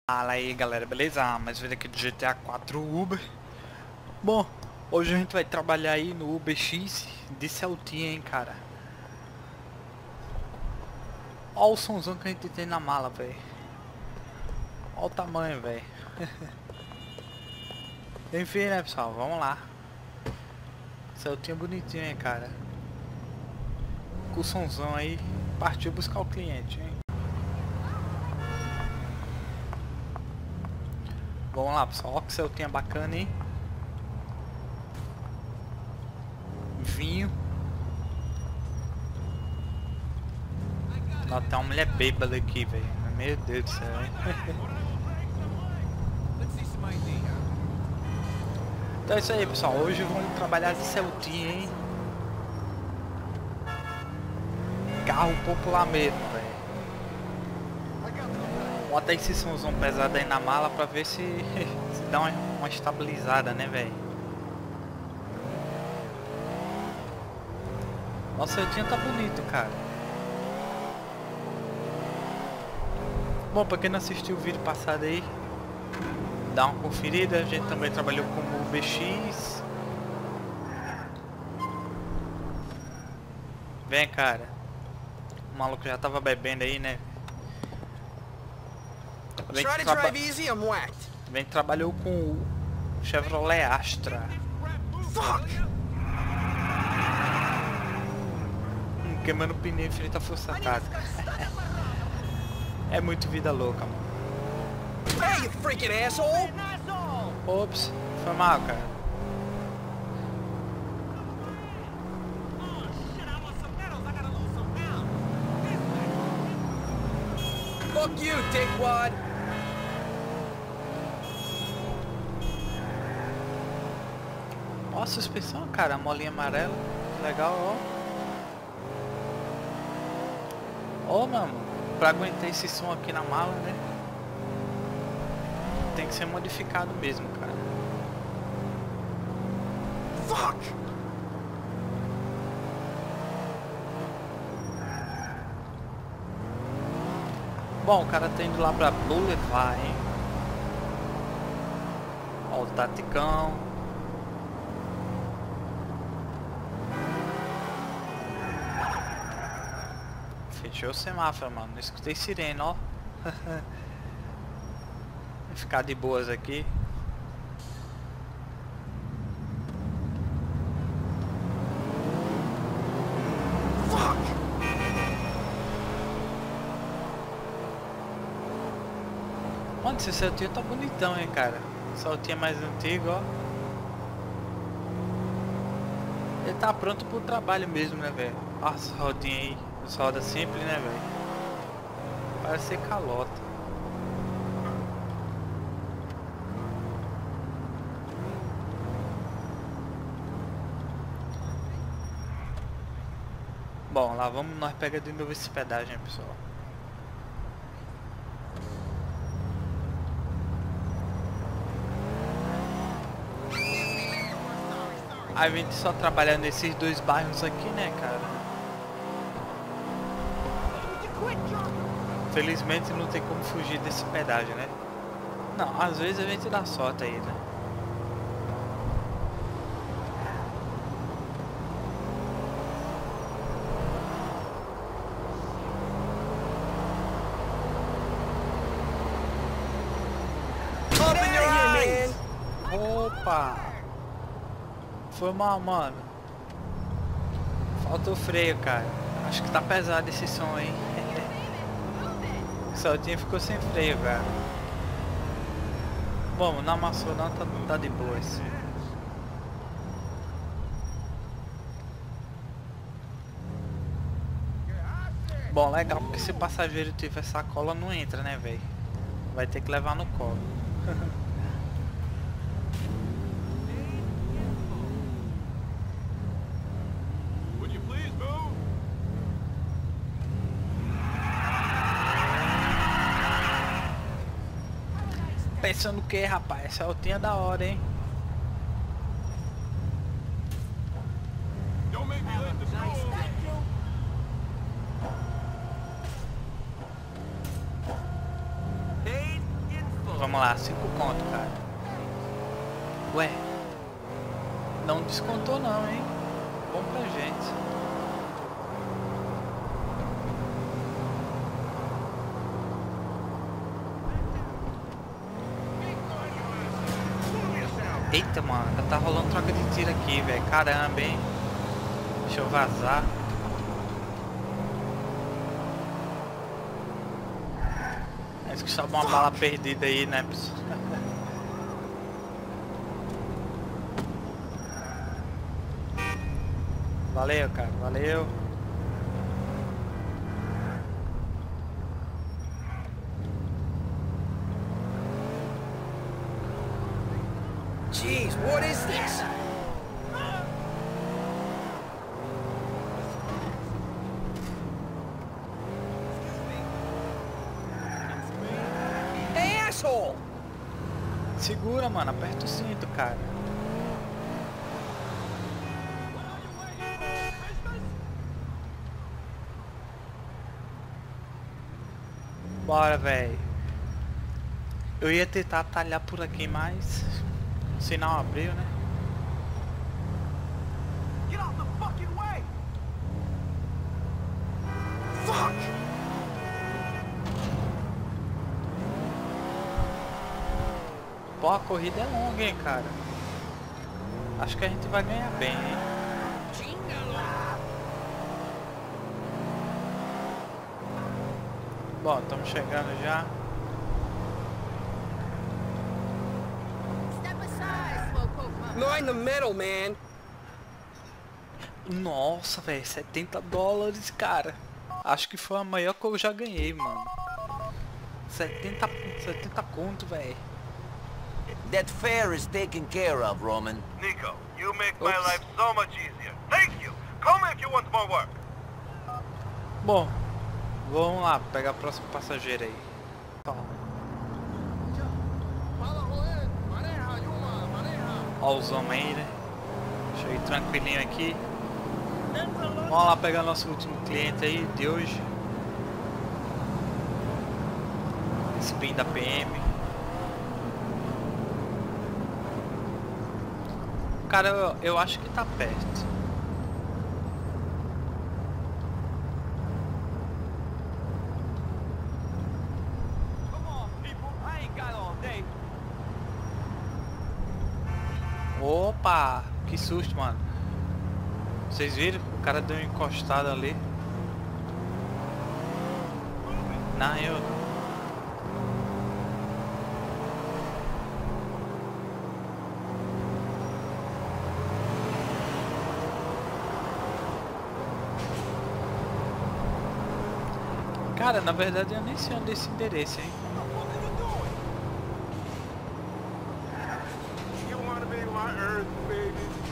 Fala aí galera, beleza? Mais vídeo aqui do GTA 4 Uber. Bom, hoje a gente vai trabalhar aí no Uber X de Celtinha, hein, cara. Olha o somzão que a gente tem na mala, velho. Olha o tamanho, velho. Enfim, né, pessoal, vamos lá. Celtinha bonitinho, hein, cara. Com o somzão aí, partiu buscar o cliente, hein. Vamos lá, pessoal, olha que Celtinha bacana, hein. Vinho. Não, tem uma mulher bêbada aqui, velho. Meu Deus do céu, hein. Então é isso aí, pessoal. Hoje vamos trabalhar de Celtinha, hein. Carro popular mesmo, velho. Bota esse somzão pesado aí na mala pra ver se, se dá uma estabilizada, né, velho. Nossa, Celtinha tá bonito, cara. Bom, pra quem não assistiu o vídeo passado aí, dá uma conferida. A gente também trabalhou com o VX. Vem, cara. O maluco já tava bebendo aí, né? Vem trabalhou com o Chevrolet Astra. Queimando pneu em frente à força tática. É muito vida louca, mano. Hey, you freaking asshole! Ops, foi mal, cara. Fuck you, dickwad! Ó a suspensão, cara, a molinha amarela. Legal, ó. Ó, mano, pra aguentar esse som aqui na mala, né? Tem que ser modificado mesmo, cara. Fuck! Bom, o cara tá indo lá pra Boulevard, hein? Ó o Taticão. Fechou o semáforo, mano. Não escutei sirene, ó. Vai ficar de boas aqui. Fuck! Mano, esse Celtinha tá bonitão, hein, cara. Celtinha mais antigo, ó. Ele tá pronto pro trabalho mesmo, né, velho? Olha essa rodinha aí. Essa roda simples, né, velho? Parece ser calota. Bom, lá vamos nós pegar de novo esse pedágio, hein, pessoal. A gente só trabalha nesses dois bairros aqui, né, cara? Felizmente não tem como fugir desse pedágio, né? Não, às vezes a gente dá sorte aí, né? Open your eyes! Opa! Foi mal, mano. Faltou freio, cara. Acho que tá pesado esse som aí. O Celtinha ficou sem freio, cara. Bom, não amassou não, tá de boas. Bom, legal, porque se o passageiro tiver sacola não entra, né, velho? Vai ter que levar no colo. Pensando o que, rapaz? Celtinha da hora, hein? Paid in Vamos lá, 5 conto, cara. Ué, não descontou não, hein? Bom pra gente. Eita, mano, já tá rolando troca de tiro aqui, velho. Caramba, hein? Deixa eu vazar. Acho que só uma bala perdida aí, né, pessoal? Valeu, cara, valeu. Jeez, what is this? Hey, asshole! Segura, mano, aperta o cinto, cara. Bora, velho. Eu ia tentar atalhar por aqui, mas o sinal abriu, né? Get out the fucking way! Fuck! Pô, a corrida é longa, hein, cara. Acho que a gente vai ganhar bem, hein? Bom, estamos chegando já. Mind the metal, man! Nossa, velho, $70, cara. Acho que foi a maior que eu já ganhei, mano. 70 conto, velho. That fare is taken care of, Roman. Nico, you make my Oops. life so much easier. Thank you. Call me if you want more work. Bom, vamos lá, pegar o próximo passageiro aí. Ó os homens aí, né? Deixa eu ir tranquilinho aqui. Vamos lá pegar nosso último cliente aí de hoje. Spin da PM. Cara, eu acho que tá perto. Opa, que susto, mano. Vocês viram? O cara deu uma encostada ali. Não, eu não. Cara, na verdade eu nem sei onde é esse endereço, hein? You want to be my Earth, baby?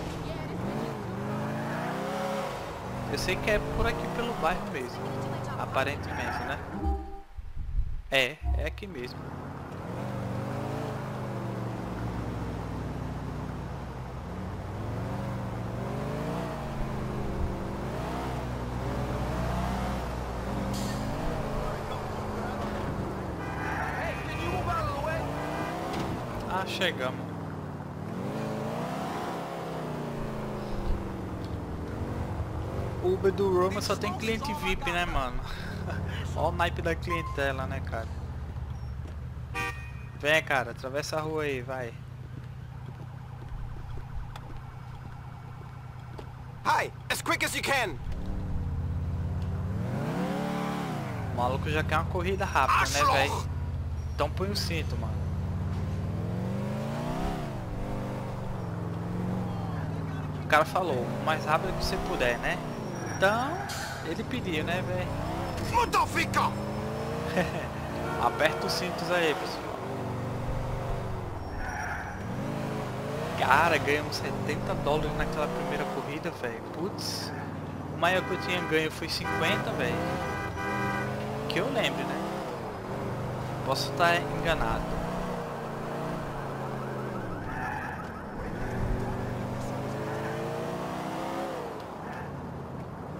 Eu sei que é por aqui pelo bairro mesmo. Aparentemente, né? É aqui mesmo. Ah, chegamos. O Uber do Roma só tem cliente VIP, né, mano? Olha o naipe da clientela, né, cara? Vem, cara, atravessa a rua aí, vai. Hi, as quick as you can! O maluco já quer uma corrida rápida, né, velho? Então põe o cinto, mano. O cara falou, o mais rápido que você puder, né? Então, ele pediu, né, velho? Motherfucker! Aperta os cintos aí, pessoal. Cara, ganhamos $70 naquela primeira corrida, velho. Putz, o maior que eu tinha ganho foi 50, velho. Que eu lembro, né? Posso estar enganado.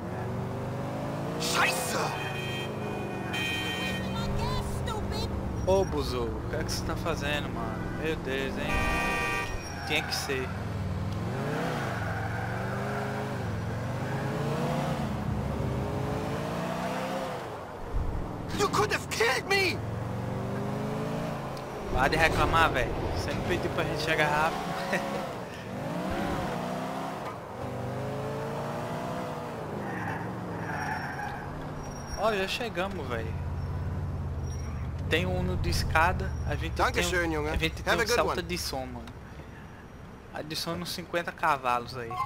Scheiße! Ô, Ô, Buzu, o que é que você tá fazendo, mano? Meu Deus, hein? Tinha que ser. You could have killed me! Para de reclamar, velho. Você não pediu pra gente chegar rápido. Ó, já chegamos, velho. Tem um Uno de escada, a gente Dankeschön, Junge. a gente tem Have a um good Celta one. de som, mano. Adiciona uns 50 cavalos aí.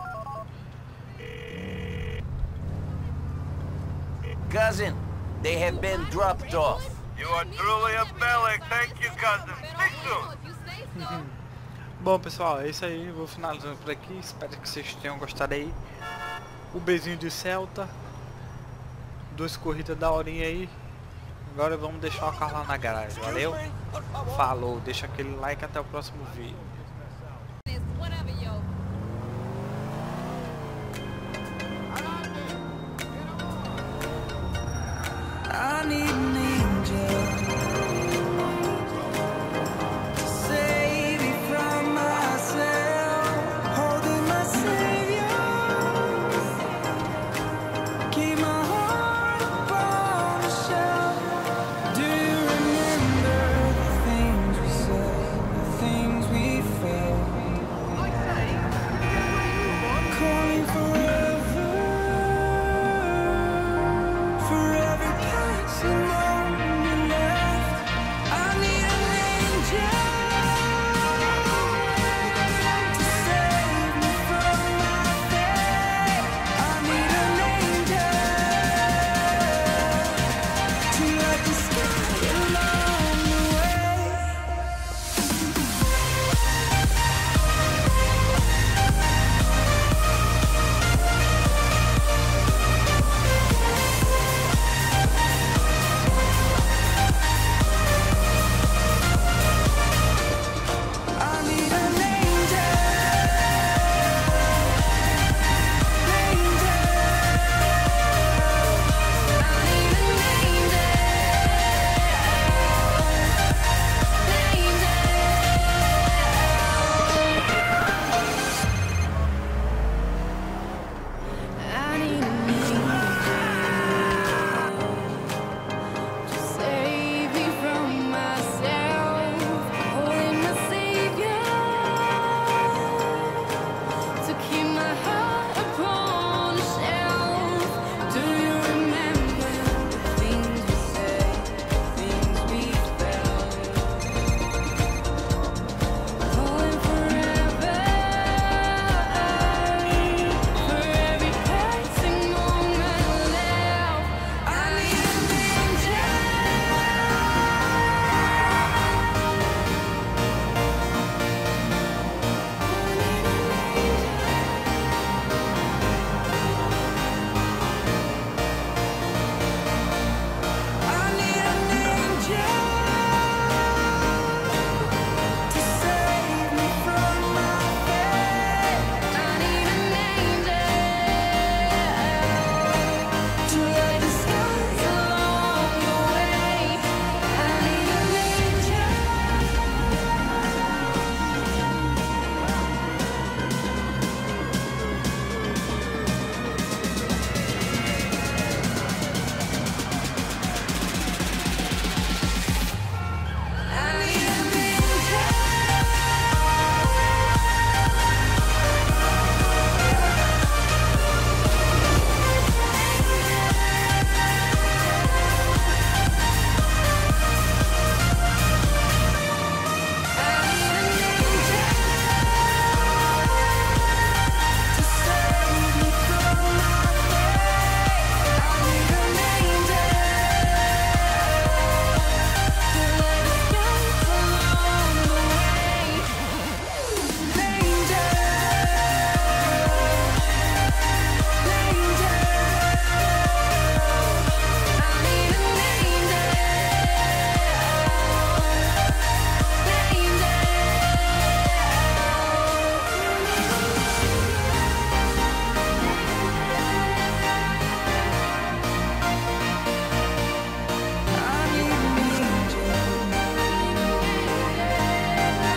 Cousin, they have been dropped off. You are truly a Bellic. Thank you, cousin. Speak soon. Bom, pessoal, é isso aí. Vou finalizando por aqui. Espero que vocês tenham gostado aí. O bezinho de Celta. 2 corridas da horinha aí. Agora vamos deixar o carro lá na garagem. Valeu? Falou. Deixa aquele like. Até o próximo vídeo. I need an angel.